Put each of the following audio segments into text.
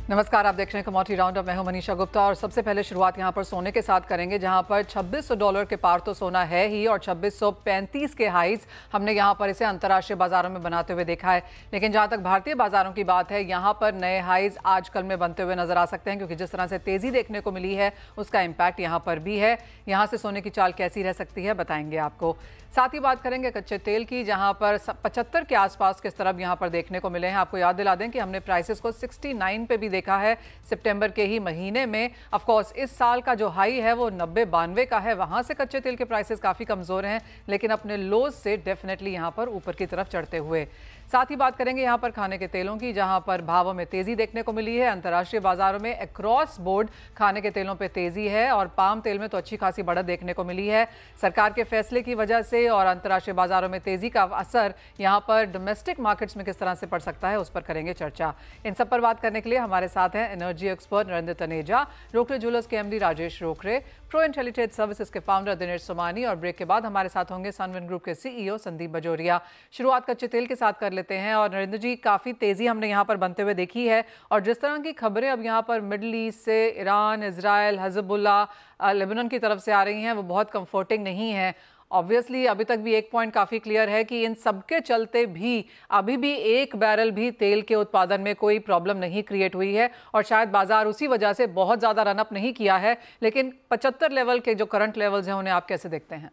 नमस्कार, आप देख रहे हैं कमोडिटी राउंडअप। मैं हूं मनीषा गुप्ता और सबसे पहले शुरुआत यहां पर सोने के साथ करेंगे, जहां पर $2600 के पार तो सोना है ही और 2635 के हाईज हमने यहां पर इसे अंतर्राष्ट्रीय बाजारों में बनाते हुए देखा है। लेकिन जहां तक भारतीय बाजारों की बात है, यहां पर नए हाईज आजकल में बनते हुए नजर आ सकते हैं, क्योंकि जिस तरह से तेजी देखने को मिली है उसका इम्पैक्ट यहां पर भी है। यहां से सोने की चाल कैसी रह सकती है बताएंगे आपको। साथ ही बात करेंगे कच्चे तेल की, जहां पर 75 के आसपास किस तरफ यहां पर देखने को मिले हैं। आपको याद दिला दें कि हमने प्राइसेस को 69 पे भी देखा है सितंबर के ही महीने में। ऑफ कोर्स इस साल का जो हाई है वो 90-92 का है, वहां से कच्चे तेल के प्राइसेस काफी कमजोर हैं, लेकिन अपने लोज से डेफिनेटली यहां पर ऊपर की तरफ चढ़ते हुए। साथ ही बात करेंगे यहां पर खाने के तेलों की, जहां पर भावों में तेजी देखने को मिली है। अंतर्राष्ट्रीय बाजारों में अक्रॉस बोर्ड खाने के तेलों पे तेजी है और पाम तेल में तो अच्छी खासी बढ़त देखने को मिली है। सरकार के फैसले की वजह से और अंतर्राष्ट्रीय बाजारों में तेजी का असर यहां पर डोमेस्टिक मार्केट्स में किस तरह से पड़ सकता है, उस पर करेंगे चर्चा। इन सब पर बात करने के लिए हमारे साथ हैं energy expert Narendra Taneja, Rokade jewellers के MD Rajesh Rokade, pro intelligent services के फाउंडर दिनेश सोमानी, और ब्रेक के बाद हमारे साथ होंगे सनविन ग्रुप के सीईओ संदीप बजोरिया। शुरुआत कच्चे तेल के साथ कर लेते हैं और नरेंद्र जी, काफी तेजी हमने यहाँ पर बनते हुए देखी है और जिस तरह की खबरें अब यहाँ पर मिडल ईस्ट से, ईरान, इजराइल, हिजबुल्लाह, लेबनान की तरफ से आ रही हैं, वो बहुत कंफर्टिंग नहीं है। ऑब्वियसली अभी तक भी एक पॉइंट काफी क्लियर है कि इन सबके चलते भी अभी भी एक बैरल भी तेल के उत्पादन में कोई प्रॉब्लम नहीं क्रिएट हुई है और शायद बाजार उसी वजह से बहुत ज्यादा रनअप नहीं किया है। लेकिन 75 लेवल के जो करंट लेवल्स हैं उन्हें आप कैसे देखते हैं?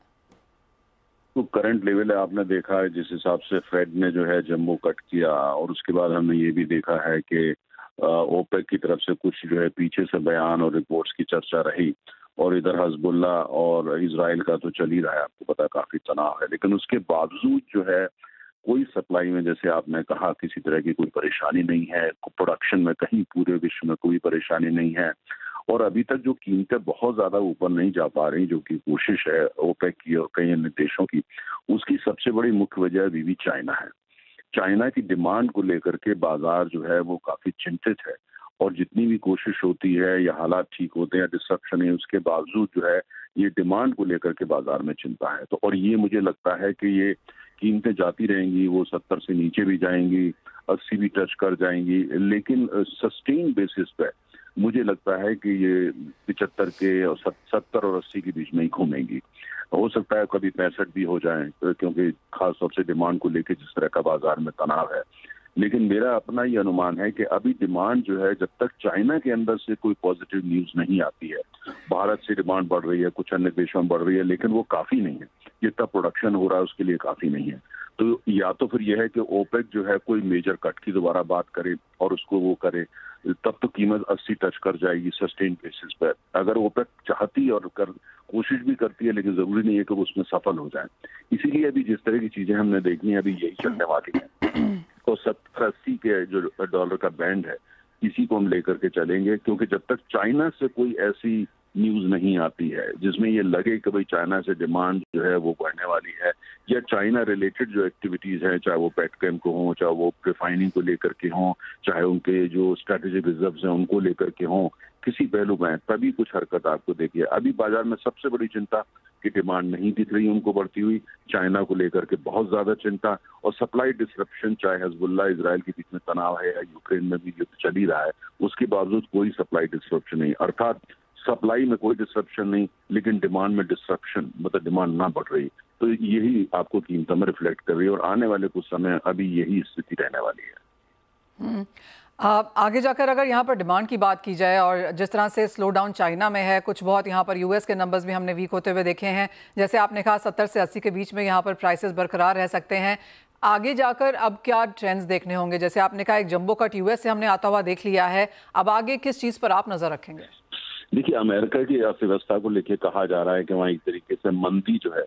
तो करंट लेवल है, आपने देखा है जिस हिसाब से फेड ने जो है जम्बो कट किया, और उसके बाद हमने ये भी देखा है कि ओपेक की तरफ से कुछ जो है पीछे से बयान और रिपोर्ट्स की चर्चा रही, और इधर हिजबुल्ला और इजराइल का तो चल ही रहा है, आपको पता काफी तनाव है। लेकिन उसके बावजूद जो है कोई सप्लाई में, जैसे आपने कहा, किसी तरह की कोई परेशानी नहीं है। प्रोडक्शन में कहीं पूरे विश्व में कोई परेशानी नहीं है, और अभी तक जो कीमतें बहुत ज्यादा ऊपर नहीं जा पा रही, जो कि कोशिश है ओपेक की और कई अन्य देशों की, उसकी सबसे बड़ी मुख्य वजह भी चाइना है। चाइना की डिमांड को लेकर के बाजार जो है वो काफी चिंतित है, और जितनी भी कोशिश होती है या हालात ठीक होते हैं, डिस्ट्रप्शन है, उसके बावजूद जो है ये डिमांड को लेकर के बाजार में चिंता है। तो और ये मुझे लगता है कि ये कीमतें जाती रहेंगी, वो 70 से नीचे भी जाएंगी, 80 भी टच कर जाएंगी, लेकिन सस्टेन बेसिस पे मुझे लगता है कि ये 75 के और 70 और 80 के बीच में ही घूमेंगी। हो सकता है कभी 65 भी हो जाए, क्योंकि खास तौर से डिमांड को लेकर जिस तरह का बाजार में तनाव है। लेकिन मेरा अपना ये अनुमान है कि अभी डिमांड जो है, जब तक चाइना के अंदर से कोई पॉजिटिव न्यूज नहीं आती है, भारत से डिमांड बढ़ रही है, कुछ अन्य देशों में बढ़ रही है, लेकिन वो काफी नहीं है। जितना प्रोडक्शन हो रहा है उसके लिए काफी नहीं है। तो या तो फिर यह है कि ओपेक जो है कोई मेजर कट की दोबारा बात करे और उसको वो करे, तब तो कीमत 80 टच कर जाएगी सस्टेन बेसिस पर। अगर ओपेक चाहती और कोशिश भी करती है, लेकिन जरूरी नहीं है कि वो उसमें सफल हो जाए। इसीलिए अभी जिस तरह की चीजें हमने देखी हैं, अभी यही चलने वाली है। तो 70-80 के जो डॉलर का बैंड है, इसी को हम लेकर के चलेंगे, क्योंकि जब तक चाइना से कोई ऐसी न्यूज नहीं आती है जिसमें ये लगे कि भाई चाइना से डिमांड जो है वो बढ़ने वाली है, या चाइना रिलेटेड जो एक्टिविटीज हैं, चाहे वो पेट्रोकेम को हों, चाहे वो रिफाइनिंग को लेकर के हों, चाहे उनके जो स्ट्रेटेजिक रिजर्व्स हैं उनको लेकर के हों, किसी पहलू में, तभी कुछ हरकत आपको देखिए। अभी बाजार में सबसे बड़ी चिंता की डिमांड नहीं दिख रही उनको बढ़ती हुई, चाइना को लेकर के बहुत ज्यादा चिंता, और सप्लाई डिसरप्शन, चाहे हिजबुल्ला इजराइल के बीच में तनाव है या यूक्रेन में भी युद्ध चल ही रहा है, उसके बावजूद कोई सप्लाई डिसरप्शन नहीं। अर्थात सप्लाई में कोई डिसरप्शन नहीं, लेकिन डिमांड में डिसरप्शन, मतलब डिमांड ना बढ़ रही। तो यही आपको कीमतों में रिफ्लेक्ट कर रही है, और आने वाले कुछ समय अभी यही स्थिति रहने वाली है। आगे जाकर अगर यहाँ पर डिमांड की बात की जाए और जिस तरह से स्लो डाउन चाइना में है, कुछ बहुत यहाँ पर यूएस के नंबर्स भी हमने वीक होते हुए देखे हैं, जैसे आपने कहा 70 से 80 के बीच में यहाँ पर प्राइसेस बरकरार रह सकते हैं। आगे जाकर अब क्या ट्रेंड्स देखने होंगे? जैसे आपने कहा एक जंबो कट यूएस से हमने आता हुआ देख लिया है, अब आगे किस चीज़ पर आप नजर रखेंगे? देखिए, अमेरिका की अर्थव्यवस्था को लेकर कहा जा रहा है कि वहाँ एक तरीके से मंदी जो है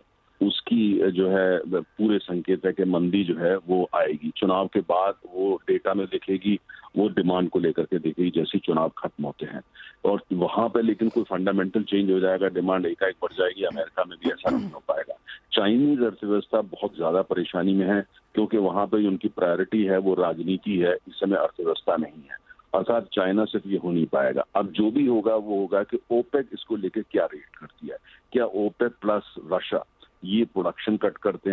उसकी जो है पूरे संकेत है कि मंदी जो है वो आएगी। चुनाव के बाद वो डेटा में दिखेगी, वो डिमांड को लेकर के दिखेगी जैसे चुनाव खत्म होते हैं, और वहां पे लेकिन कोई फंडामेंटल चेंज हो जाएगा, डिमांड एकाएक बढ़ जाएगी, अमेरिका में भी ऐसा नहीं हो पाएगा। चाइनीज अर्थव्यवस्था बहुत ज्यादा परेशानी में है, क्योंकि वहां पे उनकी प्रायोरिटी है वो राजनीति है, इस समय अर्थव्यवस्था नहीं है। अर्थात चाइना से ये हो नहीं पाएगा। अब जो भी होगा वो होगा कि ओपेक इसको लेकर क्या रेट करती है। क्या ओपेक प्लस रशिया ये प्रोडक्शन कट करते हैं,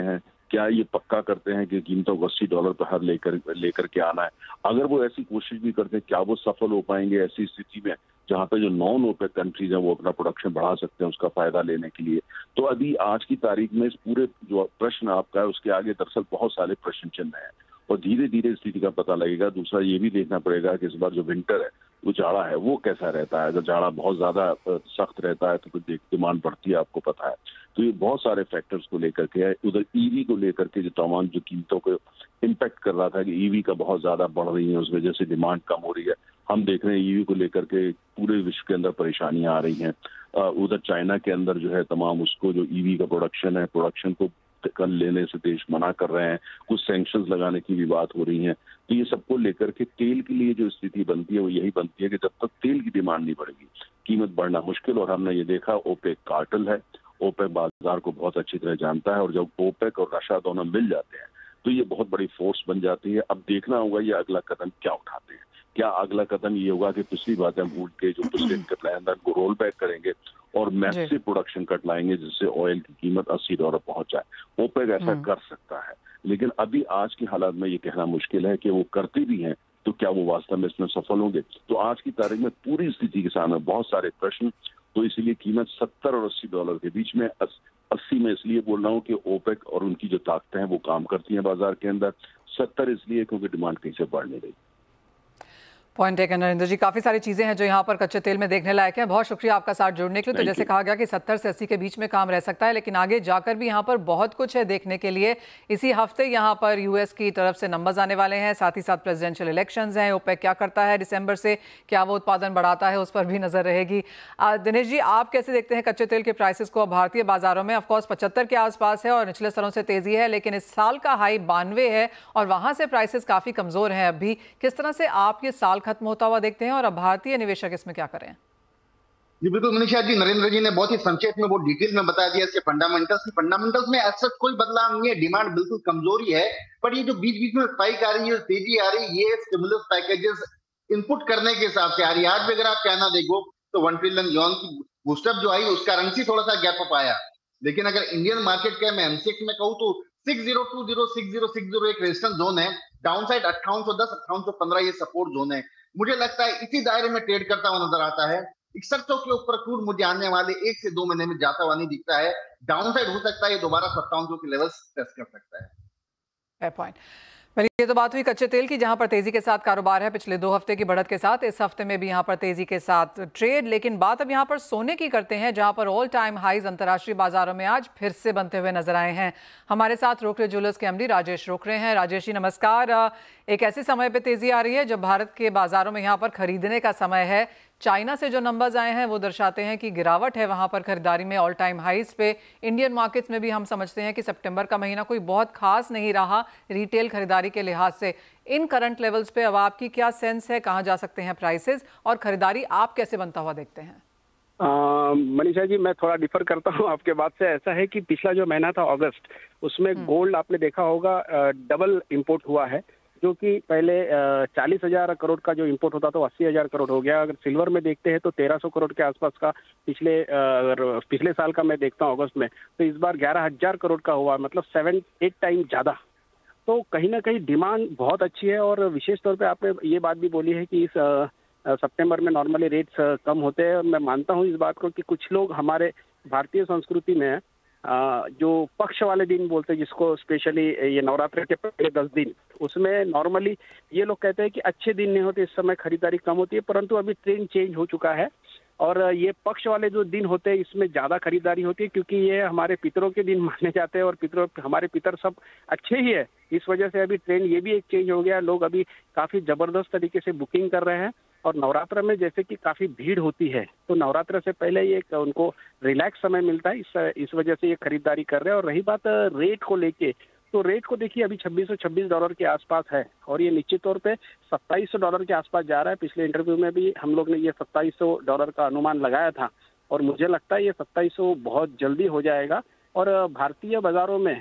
क्या ये पक्का करते हैं कि कीमतों को $80 पर हर लेकर के आना है? अगर वो ऐसी कोशिश भी करते हैं, क्या वो सफल हो पाएंगे ऐसी स्थिति में जहां पे जो नॉन ओपेक कंट्रीज हैं वो अपना प्रोडक्शन बढ़ा सकते हैं उसका फायदा लेने के लिए? तो अभी आज की तारीख में इस पूरे जो प्रश्न आपका है उसके आगे दरअसल बहुत सारे प्रश्न चिन्ह हैं और धीरे धीरे स्थिति का पता लगेगा। दूसरा ये भी देखना पड़ेगा कि इस बार जो विंटर है, वो जाड़ा है, वो कैसा रहता है। अगर जाड़ा बहुत ज्यादा सख्त रहता है तो फिर डिमांड बढ़ती है, आपको पता है। तो ये बहुत सारे फैक्टर्स को लेकर के है। उधर ईवी को लेकर के जो तमाम जो कीमतों को इम्पैक्ट कर रहा था कि ईवी का बहुत ज्यादा बढ़ रही है, उस वजह से डिमांड कम हो रही है। हम देख रहे हैं ईवी को लेकर के पूरे विश्व के अंदर परेशानियां आ रही हैं। उधर चाइना के अंदर जो है तमाम उसको जो ईवी का प्रोडक्शन है, प्रोडक्शन को कल लेने से देश मना कर रहे हैं। कुछ सैंक्शंस लगाने की भी बात हो रही है। तो ये सबको लेकर के तेल के लिए जो स्थिति बनती है वो यही बनती है कि जब तक तेल की डिमांड नहीं बढ़ेगी, कीमत बढ़ना मुश्किल। और हमने ये देखा, ओपेक कार्टेल है, ओपेक बाजार को बहुत अच्छी तरह जानता है और जब ओपेक और रशिया दोनों मिल जाते हैं तो ये बहुत बड़ी फोर्स बन जाती है। अब देखना होगा ये अगला कदम क्या उठाते हैं। क्या अगला कदम ये होगा कि पिछली बातें भूल के जो पिछले इनके प्लान था उनको रोल बैक करेंगे और मैसिव प्रोडक्शन कट लाएंगे जिससे ऑयल की कीमत $80 पहुंच जाए? ओपेक ऐसा कर सकता है, लेकिन अभी आज की हालात में ये कहना मुश्किल है कि वो करते भी हैं तो क्या वो वास्तव में इसमें सफल होंगे। तो आज की तारीख में पूरी स्थिति के सामने बहुत सारे प्रश्न। तो इसीलिए कीमत $70 और $80 के बीच में, 80 में इसलिए बोल रहा हूँ कि ओपेक और उनकी जो ताकतें हैं वो काम करती हैं बाजार के अंदर। 70 इसलिए क्योंकि डिमांड कहीं से बढ़ नहीं रही। Point taken Narendra ji. काफ़ी सारी चीज़ें हैं जो यहाँ पर कच्चे तेल में देखने लायक है। बहुत शुक्रिया आपका साथ जुड़ने के लिए। तो जैसे कहा गया कि 70 से 80 के बीच में काम रह सकता है, लेकिन आगे जाकर भी यहाँ पर बहुत कुछ है देखने के लिए। इसी हफ्ते यहाँ पर यूएस की तरफ से नंबर्स आने वाले हैं, साथ ही साथ प्रेसिडेंशियल इलेक्शंस हैं। ओपेक क्या करता है दिसंबर से, क्या वो उत्पादन बढ़ाता है, उस पर भी नजर रहेगी। दिनेश जी, आप कैसे देखते हैं कच्चे तेल के प्राइसेस को? भारतीय बाजारों में ऑफकोर्स 75 के आसपास है और निचले स्तरों से तेजी है, लेकिन इस साल का हाई 92 है और वहां से प्राइसेस काफी कमजोर हैं अभी। किस तरह से आप ये साल खत्म होता हुआ देखते हैं और अब भारतीय निवेशक इसमें क्या करें? जी बिल्कुल मनीषा जी, नरेंद्र जी ने बहुत ही संक्षेप में, बहुत डिटेल में बता दिया इसके फंडामेंटल्स में ऐसा कोई बदलाव नहीं है। डिमांड बिल्कुल कमजोरी है, पर ये जो बीच बीच में स्पाइक आ रही है, तेजी आ रही है, ये स्टिमुलस पैकेजेस इनपुट करने के हिसाब से आ रही है। आज भी अगर आप चाइना देखो तो 1 ट्रिलियन युआन की बूस्टअप जो आई उसका करेंसी थोड़ा सा गैप अप आया, लेकिन अगर इंडियन मार्केट का मैं एमसीएक्स में कहूँ तो 6020 एक रेजिस्टेंस जोन है, डाउनसाइड 5810 5815 ये सपोर्ट जोन है। मुझे लगता है इसी दायरे में ट्रेड करता हुआ नजर आता है। 6100 के ऊपर क्रूड मुझे आने वाले 1 से 2 महीने में जाता हुआ नहीं दिखता है। डाउनसाइड हो सकता है ये दोबारा 5700 के लेवल्स टेस्ट कर सकता है। Fair point. मेरी ये तो बात हुई कच्चे तेल की, जहां पर तेजी के साथ कारोबार है पिछले 2 हफ्ते की बढ़त के साथ। इस हफ्ते में भी यहां पर तेजी के साथ ट्रेड। लेकिन बात अब यहां पर सोने की करते हैं, जहां पर ऑल टाइम हाईज अंतर्राष्ट्रीय बाजारों में आज फिर से बनते हुए नजर आए हैं। हमारे साथ रोकड़े ज्वेलर्स के एमडी राजेश रोकड़े हैं। राजेश जी नमस्कार। एक ऐसे समय पे तेजी आ रही है जब भारत के बाजारों में यहाँ पर खरीदने का समय है। चाइना से जो नंबर्स आए हैं वो दर्शाते हैं कि गिरावट है वहाँ पर खरीदारी में, ऑल टाइम हाइज पे। इंडियन मार्केट्स में भी हम समझते हैं कि सितंबर का महीना कोई बहुत खास नहीं रहा रिटेल खरीदारी के लिहाज से। इन करंट लेवल्स पे अब आपकी क्या सेंस है, कहाँ जा सकते हैं प्राइसेस और खरीदारी आप कैसे बनता हुआ देखते हैं? मनीषा जी, मैं थोड़ा डिफर करता हूँ आपके बात से। ऐसा है कि पिछला जो महीना था अगस्त, उसमें गोल्ड आपने देखा होगा डबल इंपोर्ट हुआ है, जो कि पहले 40,000 करोड़ का जो इंपोर्ट होता तो 80,000 करोड़ हो गया। अगर सिल्वर में देखते हैं तो 1300 करोड़ के आसपास का पिछले साल का मैं देखता हूँ अगस्त में, तो इस बार 11,000 करोड़ का हुआ, मतलब 7-8 टाइम ज़्यादा। तो कहीं ना कहीं डिमांड बहुत अच्छी है। और विशेष तौर पे आपने ये बात भी बोली है कि इस सितंबर में नॉर्मली रेट्स कम होते हैं, और मैं मानता हूँ इस बात को कि कुछ लोग हमारे भारतीय संस्कृति में जो पक्ष वाले दिन बोलते हैं, जिसको स्पेशली ये नवरात्र के पहले 10 दिन, उसमें नॉर्मली ये लोग कहते हैं कि अच्छे दिन नहीं होते, इस समय खरीदारी कम होती है। परंतु अभी ट्रेंड चेंज हो चुका है और ये पक्ष वाले जो दिन होते हैं इसमें ज़्यादा खरीदारी होती है, क्योंकि ये हमारे पितरों के दिन माने जाते हैं और हमारे पितर सब अच्छे ही है। इस वजह से अभी ट्रेंड ये भी एक चेंज हो गया। लोग अभी काफ़ी ज़बरदस्त तरीके से बुकिंग कर रहे हैं। और नवरात्र में जैसे कि काफ़ी भीड़ होती है, तो नवरात्र से पहले ये उनको रिलैक्स समय मिलता है, इस वजह से ये खरीदारी कर रहे हैं। और रही बात रेट को लेके, तो रेट को देखिए अभी $2626 के आसपास है और ये निश्चित तौर पे $2700 के आसपास जा रहा है। पिछले इंटरव्यू में भी हम लोग ने ये $2700 का अनुमान लगाया था और मुझे लगता है ये 2700 बहुत जल्दी हो जाएगा। और भारतीय बाजारों में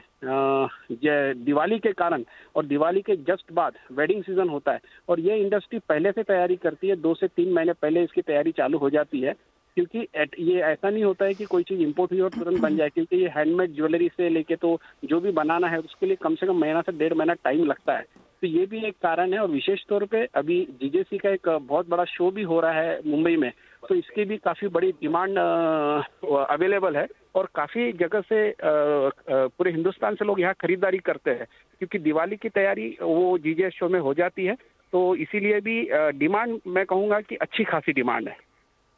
दिवाली के कारण और दिवाली के जस्ट बाद वेडिंग सीजन होता है और ये इंडस्ट्री पहले से तैयारी करती है, 2 से 3 महीने पहले इसकी तैयारी चालू हो जाती है। क्योंकि ये ऐसा नहीं होता है कि कोई चीज़ इंपोर्ट हुई और तुरंत बन जाए, क्योंकि ये हैंडमेड ज्वेलरी से लेके तो जो भी बनाना है उसके लिए कम से कम महीना से 1.5 महीना टाइम लगता है। तो ये भी एक कारण है। और विशेष तौर पे अभी जीजेसी का एक बहुत बड़ा शो भी हो रहा है मुंबई में, तो इसकी भी काफ़ी बड़ी डिमांड अवेलेबल है और काफ़ी जगह से पूरे हिंदुस्तान से लोग यहाँ खरीदारी करते हैं, क्योंकि दिवाली की तैयारी वो जीजे शो में हो जाती है। तो इसीलिए भी डिमांड, मैं कहूँगा कि अच्छी खासी डिमांड है।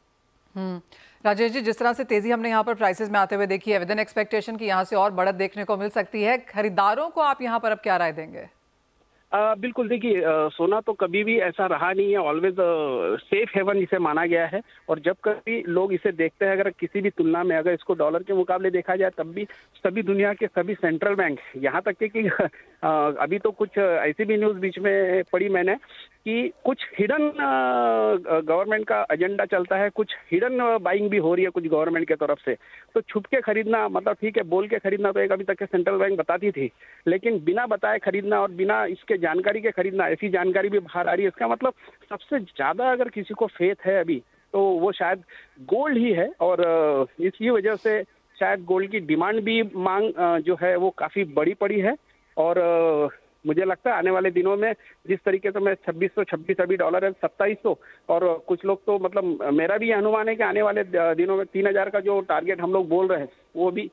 राजेश जी, जिस तरह से तेजी हमने यहाँ पर प्राइसेस में आते हुए देखी है, विद इन एक्सपेक्टेशन की यहाँ से और बढ़त देखने को मिल सकती है, खरीदारों को आप यहाँ पर अब क्या राय देंगे? बिल्कुल, देखिए सोना तो कभी भी ऐसा रहा नहीं है, ऑलवेज सेफ हेवन इसे माना गया है। और जब कभी लोग इसे देखते हैं, अगर किसी भी तुलना में अगर इसको डॉलर के मुकाबले देखा जाए, तब भी सभी दुनिया के सभी सेंट्रल बैंक, यहाँ तक कि अभी तो कुछ ऐसी भी न्यूज़ बीच में पढ़ी मैंने कि कुछ हिडन गवर्नमेंट का एजेंडा चलता है, कुछ हिडन बाइंग भी हो रही है कुछ गवर्नमेंट के तरफ से। तो छुप के खरीदना, मतलब ठीक है बोल के खरीदना तो एक अभी तक के सेंट्रल बैंक बताती थी, लेकिन बिना बताए खरीदना और बिना इसके जानकारी के खरीदना, ऐसी जानकारी भी बाहर आ रही है। इसका मतलब सबसे ज्यादा अगर किसी को फेथ है अभी, तो वो शायद गोल्ड ही है। और इसी वजह से शायद गोल्ड की डिमांड भी, मांग जो है वो काफी बड़ी पड़ी है। और मुझे लगता है आने वाले दिनों में जिस तरीके से मैं 2626 अभी डॉलर है 2700, और कुछ लोग तो मतलब मेरा भी अनुमान है कि आने वाले दिनों में 3000 का जो टारगेट हम लोग बोल रहे हैं वो भी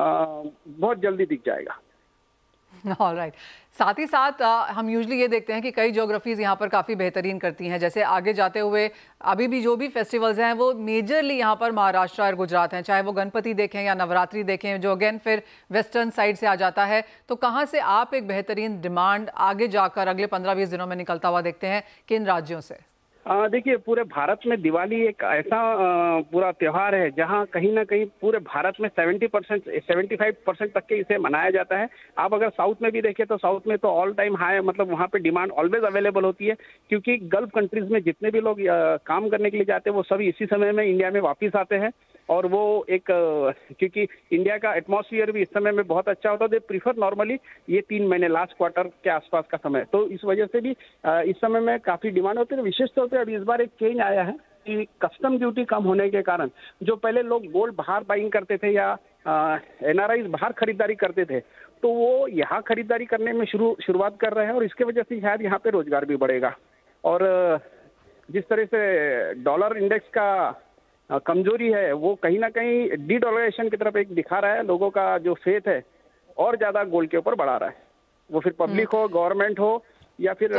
बहुत जल्दी दिख जाएगा। ऑलराइट। साथ ही साथ हम यूजुअली ये देखते हैं कि कई ज्योग्राफीज़ यहाँ पर काफ़ी बेहतरीन करती हैं, जैसे आगे जाते हुए अभी भी जो भी फेस्टिवल्स हैं वो मेजरली यहाँ पर महाराष्ट्र और गुजरात हैं, चाहे वो गणपति देखें या नवरात्रि देखें, जो अगेन फिर वेस्टर्न साइड से आ जाता है। तो कहाँ से आप एक बेहतरीन डिमांड आगे जाकर अगले 15-20 दिनों में निकलता हुआ देखते हैं, किन राज्यों से? देखिए, पूरे भारत में दिवाली एक ऐसा पूरा त्योहार है जहां कहीं ना कहीं पूरे भारत में 70% 75% तक के इसे मनाया जाता है। आप अगर साउथ में भी देखें तो साउथ में तो ऑल टाइम हाई, मतलब वहां पे डिमांड ऑलवेज अवेलेबल होती है, क्योंकि गल्फ कंट्रीज में जितने भी लोग काम करने के लिए जाते हैं वो सभी इसी समय में इंडिया में वापस आते हैं। और वो एक क्योंकि इंडिया का एटमॉस्फेयर भी इस समय में बहुत अच्छा होता है, दे प्रीफर नॉर्मली ये 3 महीने लास्ट क्वार्टर के आसपास का समय, तो इस वजह से भी इस समय में काफ़ी डिमांड होती है। विशेष तौर पे अभी इस बार एक चेंज आया है कि कस्टम ड्यूटी कम होने के कारण जो पहले लोग गोल्ड बाहर बाइंग करते थे या एनआरआई बाहर खरीदारी करते थे, तो वो यहाँ खरीदारी करने में शुरुआत कर रहे हैं, और इसके वजह से शायद यहाँ पे रोजगार भी बढ़ेगा। और जिस तरह से डॉलर इंडेक्स का कमजोरी है वो कहीं ना कहीं डी डॉलराइजेशन की तरफ एक दिखा रहा है, लोगों का जो फेथ है और ज्यादा गोल्ड के ऊपर बढ़ा रहा है, वो फिर पब्लिक हो, गवर्नमेंट हो या फिर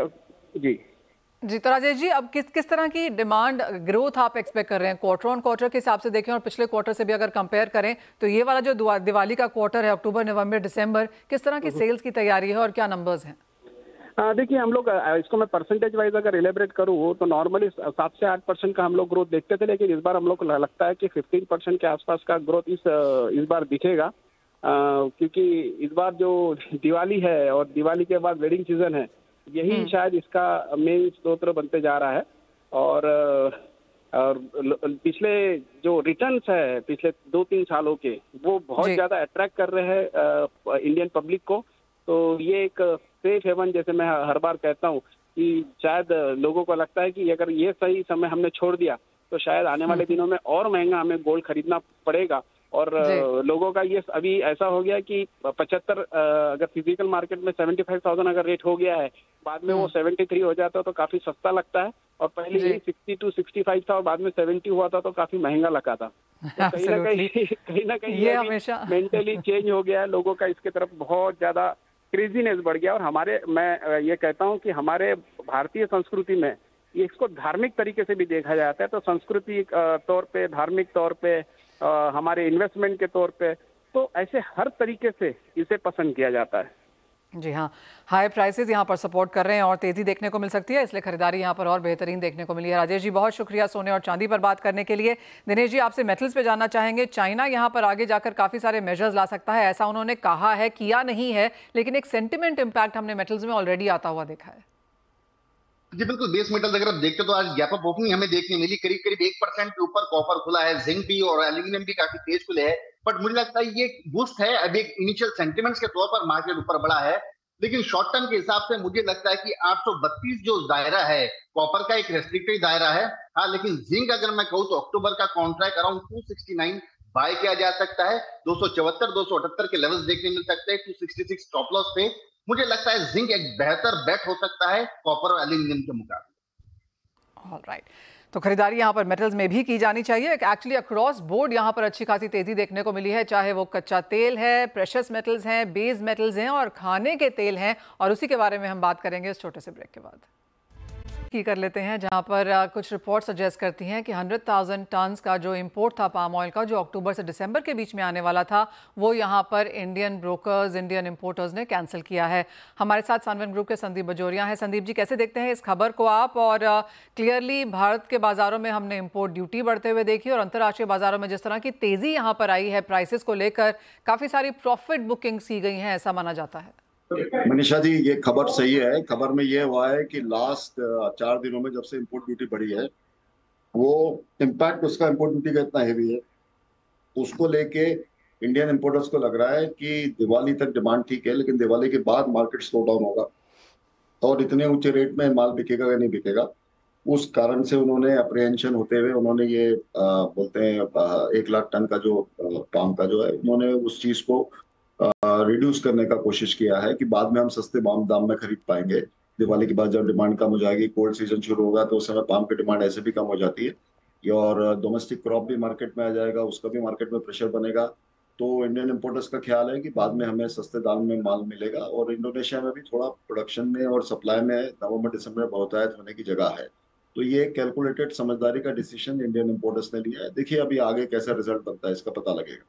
जी तो राजेश जी, अब किस तरह की डिमांड ग्रोथ आप एक्सपेक्ट कर रहे हैं? क्वार्टर ऑन क्वार्टर के हिसाब से देखें और पिछले क्वार्टर से भी अगर कंपेयर करें, तो ये वाला जो दिवाली का क्वार्टर है, अक्टूबर नवंबर दिसंबर, किस तरह की सेल्स की तैयारी है और क्या नंबर्स हैं? देखिए, हम लोग इसको मैं परसेंटेज वाइज अगर इलेबरेट करूँ तो नॉर्मली 7 से 8% का हम लोग ग्रोथ देखते थे, लेकिन इस बार हम लोग को लगता है कि 15% के आसपास का ग्रोथ इस बार दिखेगा, क्योंकि इस बार जो दिवाली है और दिवाली के बाद वेडिंग सीजन है, यही शायद इसका मेन स्रोत बनते जा रहा है। और पिछले जो रिटर्न्स है पिछले 2-3 सालों के, वो बहुत ज्यादा अट्रैक्ट कर रहे हैं इंडियन पब्लिक को। तो ये एक सेफ हेवन, जैसे मैं हर बार कहता हूँ कि शायद लोगों को लगता है कि अगर ये सही समय हमने छोड़ दिया तो शायद आने वाले दिनों में और महंगा हमें गोल्ड खरीदना पड़ेगा। और लोगों का ये अभी ऐसा हो गया कि 75 अगर फिजिकल मार्केट में 75,000 अगर रेट हो गया है, बाद में वो 73 हो जाता है तो काफी सस्ता लगता है, और पहले ये 62-65 था और बाद में 70 हुआ था तो काफी महंगा लगा था। तो कहीं ना कहीं ये हमेशा मेंटली चेंज हो गया है, लोगों का इसके तरफ बहुत ज्यादा क्रेजीनेस बढ़ गया। और मैं ये कहता हूँ कि हमारे भारतीय संस्कृति में ये इसको धार्मिक तरीके से भी देखा जाता है, तो संस्कृति तौर पे, धार्मिक तौर पे, हमारे इन्वेस्टमेंट के तौर पे, तो ऐसे हर तरीके से इसे पसंद किया जाता है। जी हाँ, हाई प्राइसेस यहाँ पर सपोर्ट कर रहे हैं और तेजी देखने को मिल सकती है, इसलिए खरीदारी यहाँ पर और बेहतरीन देखने को मिली है। राजेश जी, बहुत शुक्रिया सोने और चांदी पर बात करने के लिए। दिनेश जी, आपसे मेटल्स पे जानना चाहेंगे। चाइना यहाँ पर आगे जाकर काफ़ी सारे मेजर्स ला सकता है, ऐसा उन्होंने कहा है, किया नहीं है, लेकिन एक सेंटिमेंट इम्पैक्ट हमने मेटल्स में ऑलरेडी आता हुआ देखा है। जी बिल्कुल, बेस मेटल्स अगर आप देखते तो आज गैप अप ओपनिंग हमें देखने मिली, करीब करीब 1% के ऊपर कॉपर खुला है, जिंक भी और एल्यूमिनियम भी काफी तेज खुले है। बट मुझे लगता है ये बूस्ट है, अभी एक इनिशियल सेंटिमेंट्स के तौर पर मार्केट ऊपर बढ़ा है, लेकिन शॉर्ट टर्म के हिसाब से मुझे लगता है कि 832 जो दायरा है, कॉपर का एक रेस्ट्रिक्टेड दायरा है। हाँ, लेकिन जिंक अगर मैं कहूँ तो अक्टूबर का कॉन्ट्रैक्ट अराउंड 269 बाय किया जा सकता है। 274 278 के लेवल्स देखने मिल सकते हैं, 266 स्टॉप लॉस पे। मुझे लगता है जिंक एक बेहतर बेट हो सकता है कॉपर और एल्यूमिनियम के मुकाबले। ऑलराइट, तो खरीदारी यहाँ पर मेटल्स में भी की जानी चाहिए। एक्चुअली अक्रॉस बोर्ड यहाँ पर अच्छी खासी तेजी देखने को मिली है, चाहे वो कच्चा तेल है, प्रेशियस मेटल्स हैं, बेस मेटल्स हैं और खाने के तेल हैं, और उसी के बारे में हम बात करेंगे इस छोटे से ब्रेक के बाद। की कर लेते हैं, जहां पर कुछ रिपोर्ट सजेस्ट करती हैं कि 100,000 टन्स का जो इंपोर्ट था पाम ऑयल का, जो अक्टूबर से दिसंबर के बीच में आने वाला था, वो यहां पर इंडियन ब्रोकर्स, इंडियन इंपोर्टर्स ने कैंसिल किया है। हमारे साथ सनवन ग्रुप के संदीप बजोरिया हैं। संदीप जी, कैसे देखते हैं इस खबर को आप? और क्लियरली भारत के बाजारों में हमने इंपोर्ट ड्यूटी बढ़ते हुए देखी और अंतर्राष्ट्रीय बाजारों में जिस तरह की तेजी यहाँ पर आई है प्राइसेस को लेकर, काफ़ी सारी प्रॉफिट बुकिंग्स की गई हैं, ऐसा माना जाता है। मनीषा जी, ये खबर सही है। खबर में ये हुआ है कि लास्ट 4 दिनों में जब से इंपोर्ट ड्यूटी बढ़ी है, वो इम्पैक्ट उसका इंपोर्ट ड्यूटी का इतना हेवी है, उसको लेके इंडियन इंपोर्टर्स को लग रहा है कि दिवाली तक डिमांड ठीक है, लेकिन दिवाली के बाद मार्केट स्लो डाउन होगा और इतने ऊंचे रेट में माल बिकेगा या नहीं बिकेगा, उस कारण से उन्होंने अप्रीहेंशन होते हुए उन्होंने ये बोलते हैं 1 लाख टन का जो पाम का जो है, उन्होंने उस चीज को रिड्यूस करने का कोशिश किया है कि बाद में हम सस्ते दाम में खरीद पाएंगे। दिवाली के बाद जब डिमांड कम हो जाएगी, कोल्ड सीजन शुरू होगा, तो उस समय पाम की डिमांड ऐसे भी कम हो जाती है और डोमेस्टिक क्रॉप भी मार्केट में आ जाएगा, उसका भी मार्केट में प्रेशर बनेगा। तो इंडियन इंपोर्टर्स का ख्याल है कि बाद में हमें सस्ते दाम में माल मिलेगा और इंडोनेशिया में भी थोड़ा प्रोडक्शन में और सप्लाई में नवंबर दिसंबर में बहुतायत होने की जगह है। तो ये कैलकुलेटेड समझदारी का डिसीजन इंडियन इंपोर्टर्स ने लिया है। देखिए अभी आगे कैसा रिजल्ट बनता है, इसका पता लगेगा।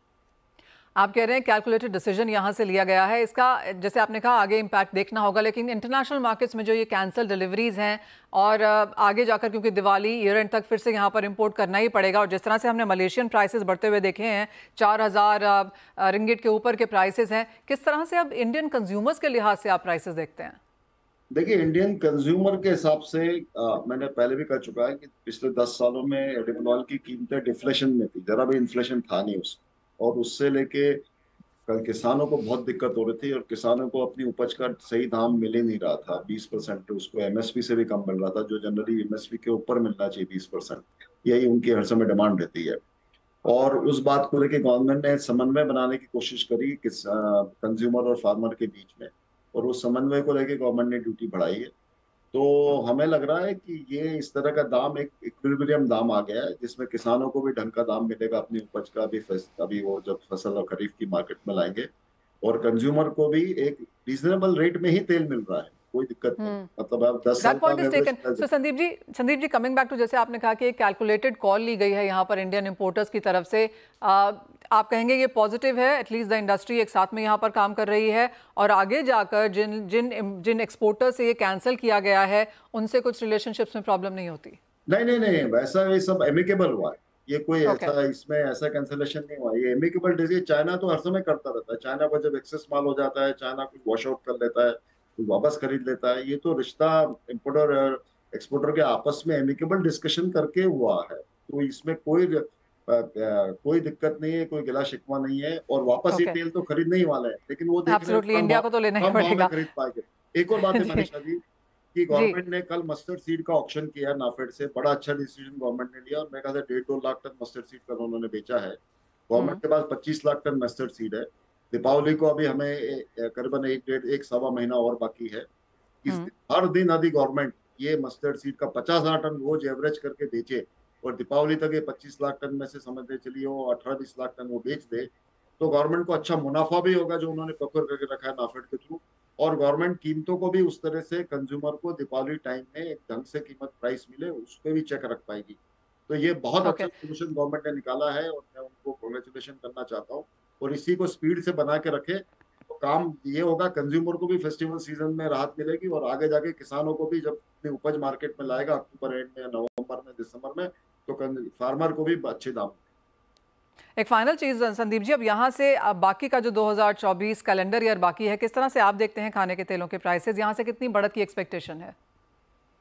आप कह रहे हैं कैलकुलेटेड डिसीजन यहाँ से लिया गया है, इसका जैसे आपने कहा आगे इम्पैक्ट देखना होगा, लेकिन इंटरनेशनल मार्केट्स में जो ये कैंसल डिलीवरीज हैं और आगे जाकर क्योंकि दिवाली ईयर एंड तक फिर से यहाँ पर इंपोर्ट करना ही पड़ेगा, और जिस तरह से हमने मलेशियन प्राइसेस बढ़ते हुए देखे हैं, 4,000 रिंगिट के ऊपर के प्राइसेस हैं, किस तरह से अब इंडियन कंज्यूमर्स के लिहाज से आप प्राइसेस देखते हैं? देखिए इंडियन कंज्यूमर के हिसाब से मैंने पहले भी कह चुका है कि पिछले 10 सालों में एडिबल ऑयल की कीमतें डिफ्लेशन में थी, जरा भी इन्फ्लेशन था नहीं उसमें, और उससे लेके कल किसानों को बहुत दिक्कत हो रही थी और किसानों को अपनी उपज का सही दाम मिल ही नहीं रहा था। 20% उसको एमएसपी से भी कम मिल रहा था, जो जनरली एमएसपी के ऊपर मिलना चाहिए 20%, यही उनकी हर समय डिमांड रहती है। और उस बात को लेकर गवर्नमेंट ने समन्वय बनाने की कोशिश करी कंज्यूमर और फार्मर के बीच में, और उस समन्वय को लेकर गवर्नमेंट ने ड्यूटी बढ़ाई है। तो हमें लग रहा है कि ये इस तरह का दाम एक इक्विलिब्रियम दाम आ गया है, जिसमें किसानों को भी ढंग का दाम मिलेगा अपनी उपज का भी, अभी वो जब फसल और खरीफ की मार्केट में लाएंगे, और कंज्यूमर को भी एक रीजनेबल रेट में ही तेल मिल रहा है, कोई दिक्कत नहीं। मतलब आप 10 साल का So, Sandeep ji coming back to, जैसे आपने कहा कि एक कैलकुलेटेड कॉल ली गई है यहाँ पर इंडियन इंपोर्टर्स की तरफ से, आप कहेंगे ये पॉजिटिव है, एटलीस्ट द इंडस्ट्री एक साथ में यहाँ पर काम कर रही है, और आगे जाकर जिन एक्सपोर्टर से ये कैंसिल किया गया है उनसे कुछ रिलेशनशिप्स में प्रॉब्लम नहीं होती? नहीं, वैसा ये सब एमिकेबल हुआ है, ये कोई ऐसा इसमें ऐसा कैंसिलेशन नहीं हुआ, ये एमिकेबल डिसीजन। चाइना तो हर समय करता रहता है, चाइना को जब एक्सेस माल हो जाता है, चाइना कुछ वॉश आउट कर लेता है, वापस खरीद लेता है। ये तो रिश्ता इंपोर्टर और एक्सपोर्टर के आपस में एमिकेबल डिस्कशन करके हुआ है, तो इसमें कोई दिक्कत नहीं है, कोई गिला शिकवा नहीं है, और वापस ये तेल तो खरीदने ही वाले हैं, लेकिन वो इंडिया को तो लेना ही पड़ेगा, खरीद पाएंगे। एक और बात है मनीषा जी कि गवर्नमेंट ने कल मस्टर्ड सीड का ऑक्शन किया नाफेड से, बड़ा अच्छा डिसीजन गवर्नमेंट ने लिया, और मेरे ख्याल से 1.5-2 लाख टन मस्टर्ड सीड का उन्होंने बेचा है। गवर्नमेंट के पास 25 लाख टन मस्टर्ड सीड है। दीपावली को अभी हमें करीबन 1-1.25 महीना और बाकी है। हर दिन यदि गवर्नमेंट ये मस्टर्ड सीड का 50,000 टन रोज एवरेज करके बेचे, और दीपावली तक ये 25 लाख टन में से समझते चलिए वो 18-20 लाख टन वो बेच दे, तो गवर्नमेंट को अच्छा मुनाफा भी होगा जो उन्होंने प्रोक्योर करके रखा है नाफेड के थ्रू, और गवर्नमेंट कीमतों को भी उस तरह से कंज्यूमर को दीपावली टाइम में एक ढंग से कीमत प्राइस मिले, उस पर भी चेक रख पाएगी। तो ये बहुत अच्छा सोल्यूशन गवर्नमेंट ने निकाला है, और मैं उनको कांग्रेचुलेशन करना चाहता हूँ, और इसी को स्पीड से बना के रखे तो काम ये होगा, कंज्यूमर को भी फेस्टिवल सीजन में राहत मिलेगी, और आगे जाके किसानों को भी जब अपनी उपज मार्केट में लाएगा अक्टूबर एंड में, नवंबर में, दिसंबर में, तो फार्मर को भी अच्छे दाम। एक फाइनल चीज संदीप जी, अब यहाँ से अब बाकी का जो 2024 कैलेंडर ईयर बाकी है, किस तरह से आप देखते हैं खाने के तेलों के प्राइसेस, यहाँ से कितनी बढ़त की एक्सपेक्टेशन है?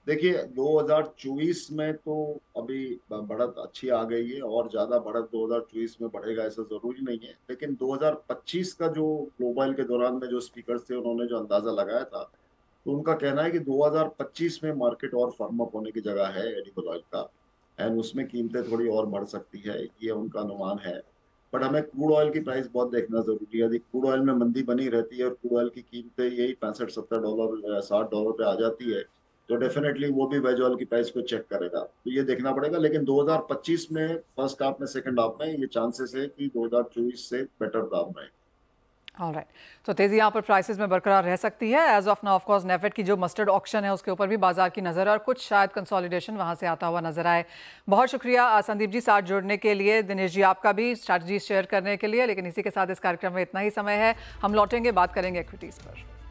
देखिए 2024 में तो अभी बढ़त अच्छी आ गई है और ज्यादा बढ़त 2024 में बढ़ेगा ऐसा जरूरी नहीं है, लेकिन 2025 का जो ग्लोबल के दौरान में जो स्पीकर्स थे उन्होंने जो अंदाजा लगाया था, तो उनका कहना है कि 2025 में मार्केट और फर्म अप होने की जगह है एडिबल ऑयल का, एंड उसमें कीमतें थोड़ी और बढ़ सकती है, ये उनका अनुमान है। बट हमें क्रूड ऑयल की प्राइस बहुत देखना जरूरी है। यदि क्रूड ऑयल में मंदी बनी रहती है और क्रूड ऑयल की कीमतें यही 65-70 डॉलर $60 पे आ जाती है, तो डेफिनेटली वो भी वेज ऑयल की प्राइस को चेक करेगा, तो ये देखना पड़ेगा। लेकिन 2025 में फर्स्ट हाफ में सेकंड हाफ में ये चांसेस है कि 2024 से बेटर दाम रहे। ऑलराइट, तो तेजी यहाँ पर प्राइसेस में बरकरार रह सकती है। As of now of course NAFED की जो मस्टर्ड ऑक्शन है उसके ऊपर भी बाजार की नज़र है और कुछ शायद कंसोलिडेशन वहाँ से आता हुआ नजर आए। बहुत शुक्रिया संदीप जी साथ जुड़ने के लिए, दिनेश जी आपका भी स्ट्रैटेजी शेयर करने के लिए। लेकिन इसी के साथ इस कार्यक्रम में इतना ही समय है, हम लौटेंगे, बात करेंगे इक्विटीज़ पर।